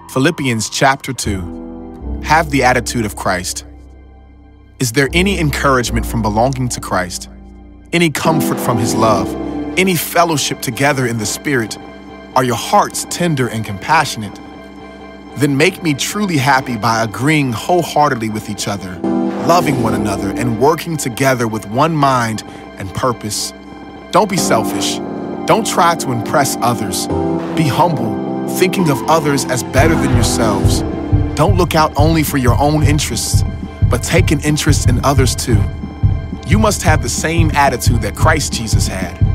Philippians chapter 2. Have the attitude of Christ. Is there any encouragement from belonging to Christ? Any comfort from his love? Any fellowship together in the Spirit? Are your hearts tender and compassionate? Then make me truly happy by agreeing wholeheartedly with each other, loving one another, and working together with one mind and purpose. Don't be selfish. Don't try to impress others. Be humble, thinking of others as better than yourselves. Don't look out only for your own interests, but take an interest in others too. You must have the same attitude that Christ Jesus had.